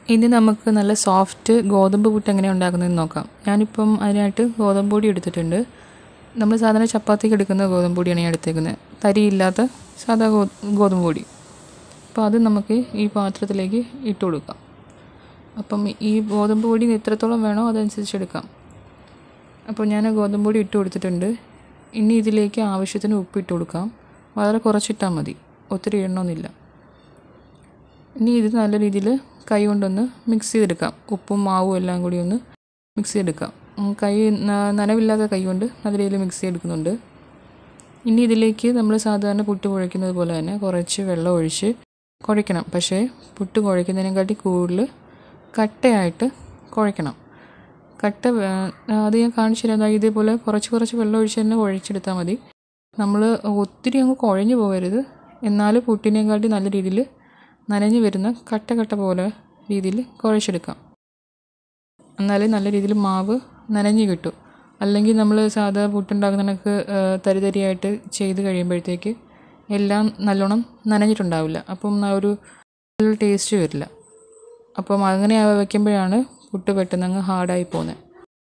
ഇനി നമുക്ക് നല്ല സോഫ്റ്റ് ഗോതമ്പ് പുട്ട് എങ്ങനെ ഉണ്ടാക്കുന്നതെന്ന് നോക്കാം. ഞാനിപ്പം അതിനായിട്ട് ഗോതമ്പ് പൊടി എടുത്തിട്ടുണ്ട്. നമ്മൾ സാധാരണ ചപ്പാത്തിക്ക് എടുക്കുന്ന ഗോതമ്പ് പൊടിയാണ് ഞാൻ എടുത്തേക്കുന്നത്. തരിയില്ലാത്ത സാധാ ഗോതമ്പ് പൊടി. അപ്പോൾ അത് നമുക്ക് ഈ പാത്രത്തിലേക്ക് ഇട്ട് കൊടുക്കാം. അപ്പം ഈ ഗോതമ്പ് പൊടി എത്രത്തോളം വേണോ അതനുസരിച്ച് എടുക്കാം. അപ്പോൾ ഞാൻ ഗോതമ്പ് പൊടി ഇട്ട് കൊടുത്തിട്ടുണ്ട്. ഇനി ഇതിലേക്ക് ആവശ്യത്തിന് ഉപ്പ് ഇട്ട് കൊടുക്കാം. വളരെ കുറച്ചിട്ടാൽ മതി, ഒത്തിരി ഇടണമെന്നില്ല. ഇനി ഇത് നല്ല രീതിയിൽ കൈ കൊണ്ടൊന്ന് മിക്സ് ചെയ്തെടുക്കാം. ഉപ്പും മാവും എല്ലാം കൂടി ഒന്ന് മിക്സ് ചെയ്തെടുക്കാം. കൈ നനവില്ലാത്ത കൈ കൊണ്ട് നല്ല രീതിയിൽ മിക്സ് ചെയ്തെടുക്കുന്നുണ്ട്. ഇനി ഇതിലേക്ക് നമ്മൾ സാധാരണ പുട്ട് കുഴയ്ക്കുന്നത് പോലെ തന്നെ കുറച്ച് വെള്ളം ഒഴിച്ച് കുഴയ്ക്കണം. പക്ഷേ പുട്ട് കുഴയ്ക്കുന്നതിനെക്കാട്ടി കൂടുതൽ കട്ടയായിട്ട് കുഴയ്ക്കണം. അത് ഞാൻ കാണിച്ചു തരാം. ഇതേപോലെ കുറച്ച് വെള്ളം ഒഴിച്ച് തന്നെ കുഴച്ചെടുത്താൽ മതി. നമ്മൾ ഒത്തിരി അങ്ങ് കുഴഞ്ഞു പോകരുത്. എന്നാൽ പുട്ടിനെക്കാട്ടി നല്ല രീതിയിൽ നനഞ്ഞു വരുന്ന കട്ട പോലെ രീതിയിൽ കുഴച്ചെടുക്കാം. എന്നാലേ നല്ല രീതിയിൽ മാവ് നനഞ്ഞു കിട്ടും. അല്ലെങ്കിൽ നമ്മൾ സാധാ പുട്ടുണ്ടാക്കുന്നതിനൊക്കെ തരിതരിയായിട്ട് ചെയ്ത് കഴിയുമ്പോഴത്തേക്ക് എല്ലാം നല്ലോണം നനഞ്ഞിട്ടുണ്ടാവില്ല. അപ്പം ആ ഒരു ടേസ്റ്റ് വരില്ല. അപ്പം അങ്ങനെ വയ്ക്കുമ്പോഴാണ് പുട്ട് പെട്ടെന്ന് അങ്ങ് ഹാർഡായി പോകുന്നത്.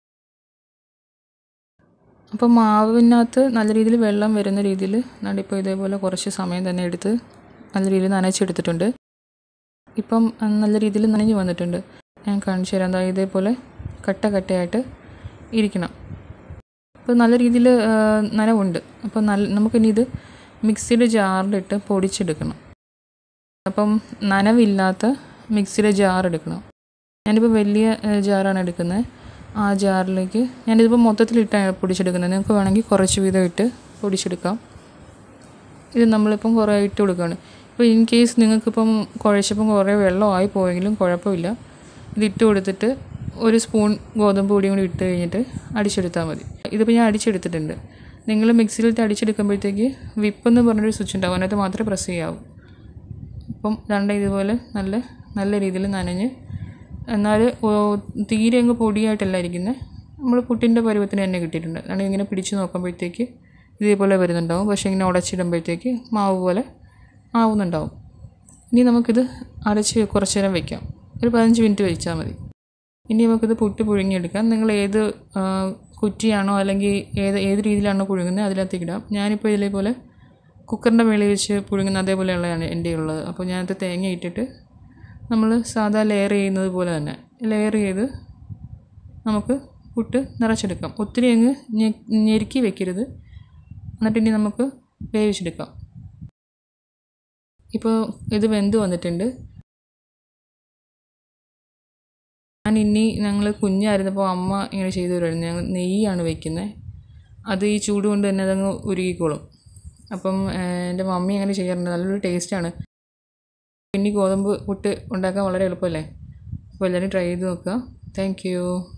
അപ്പം മാവിനകത്ത് നല്ല രീതിയിൽ വെള്ളം വരുന്ന രീതിയിൽ ഇപ്പോൾ ഇതേപോലെ കുറച്ച് സമയം തന്നെ എടുത്ത് നല്ല രീതിയിൽ നനച്ചെടുത്തിട്ടുണ്ട്. ഇപ്പം നല്ല രീതിയിൽ നനഞ്ഞ് വന്നിട്ടുണ്ട്. ഞാൻ കാണിച്ചു തരാം. ഇതേപോലെ കട്ടയായിട്ട് ഇരിക്കണം. അപ്പോൾ നല്ല രീതിയിൽ നനവുണ്ട്. അപ്പോൾ നമുക്കിനി ഇത് മിക്സിയുടെ ജാറിലിട്ട് പൊടിച്ചെടുക്കണം. അപ്പം നനവില്ലാത്ത മിക്സിയുടെ ജാർ എടുക്കണം. ഞാനിപ്പോൾ വലിയ ജാറാണ് എടുക്കുന്നത്. ആ ജാറിലേക്ക് ഞാനിതിപ്പോൾ മൊത്തത്തിലിട്ടാണ് പൊടിച്ചെടുക്കുന്നത്. നിങ്ങൾക്ക് വേണമെങ്കിൽ കുറച്ച് വീതം ഇട്ട് പൊടിച്ചെടുക്കാം. ഇത് നമ്മളിപ്പം കുറേ ഇട്ട് കൊടുക്കുകയാണ്. ഇപ്പോൾ ഇൻ കേസ് നിങ്ങൾക്കിപ്പം കുഴച്ചപ്പം കുറേ വെള്ളമായി പോയെങ്കിലും കുഴപ്പമില്ല. ഇതിട്ട് കൊടുത്തിട്ട് ഒരു സ്പൂൺ ഗോതമ്പ് പൊടിയും കൂടി ഇട്ട് കഴിഞ്ഞിട്ട് അടിച്ചെടുത്താൽ മതി. ഇതിപ്പോൾ ഞാൻ അടിച്ചെടുത്തിട്ടുണ്ട്. നിങ്ങൾ മിക്സിയിലിട്ട് അടിച്ചെടുക്കുമ്പോഴത്തേക്ക് വിപ്പെന്ന് പറഞ്ഞൊരു സ്വിച്ച് ഉണ്ടാവും. അതിനകത്ത് മാത്രമേ പ്രസ് ചെയ്യാവൂ. അപ്പം ഇതുപോലെ നല്ല രീതിയിൽ നനഞ്ഞ്, എന്നാൽ തീരെ അങ്ങ് പൊടിയായിട്ടല്ല ഇരിക്കുന്നത്. നമ്മൾ പുട്ടിൻ്റെ പരുവത്തിന് തന്നെ കിട്ടിയിട്ടുണ്ട്. അതാണെങ്കിൽ ഇങ്ങനെ പിടിച്ച് നോക്കുമ്പോഴത്തേക്ക് ഇതേപോലെ വരുന്നുണ്ടാവും. പക്ഷേ ഇങ്ങനെ ഉടച്ചിടുമ്പോഴത്തേക്ക് മാവ് പോലെ ആവുന്നുണ്ടാവും. ഇനി നമുക്കിത് അടച്ച് കുറച്ച് നേരം വയ്ക്കാം. ഒരു 15 മിനിറ്റ് വെച്ചാൽ മതി. ഇനി നമുക്കിത് പുട്ട് പുഴുങ്ങിയെടുക്കാം. നിങ്ങൾ ഏത് കുറ്റിയാണോ അല്ലെങ്കിൽ ഏത് രീതിയിലാണോ പുഴുങ്ങുന്നത് അതിനകത്തേക്ക് ഇടാം. ഞാനിപ്പോൾ ഇതേപോലെ കുക്കറിൻ്റെ മേളിൽ വെച്ച് പുഴുങ്ങുന്ന അതേപോലെയുള്ളതാണ് എൻ്റെ ഉള്ളത്. അപ്പോൾ ഞാനത് തേങ്ങ ഇട്ടിട്ട് നമ്മൾ സാധാ ലെയർ ചെയ്യുന്നത് പോലെ തന്നെ ലെയർ ചെയ്ത് നമുക്ക് പുട്ട് നിറച്ചെടുക്കാം. ഒത്തിരി അങ്ങ് ഞെരുക്കി വെക്കരുത്. എന്നിട്ടിനി നമുക്ക് വേവിച്ചെടുക്കാം. ഇപ്പോൾ ഇത് വെന്ത് വന്നിട്ടുണ്ട്. ഞങ്ങൾ കുഞ്ഞായിരുന്നപ്പോൾ അമ്മ ഇങ്ങനെ ചെയ്തു തരുമായിരുന്നു. ഞങ്ങൾ നെയ്യാണ് വയ്ക്കുന്നത്. അത് ഈ ചൂട് കൊണ്ട് തന്നെ അതങ്ങ് ഉരുകിക്കോളും. അപ്പം എൻ്റെ മമ്മി അങ്ങനെ ചെയ്യാറുണ്ട്. നല്ലൊരു ടേസ്റ്റാണ്. പിന്നെ ഗോതമ്പ് പുട്ട് ഉണ്ടാക്കാൻ വളരെ എളുപ്പമല്ലേ. അപ്പോൾ എല്ലാവരും ട്രൈ ചെയ്ത് നോക്കുക. Thank U.